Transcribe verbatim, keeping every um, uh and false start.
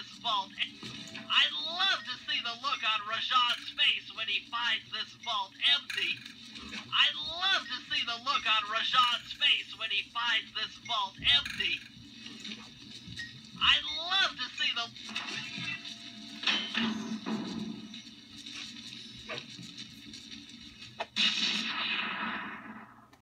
this vault. I'd love to see the look on Rajad's face when he finds this vault empty. I'd love to see the look on Rajad's face when he finds this vault empty. I'd love to see the...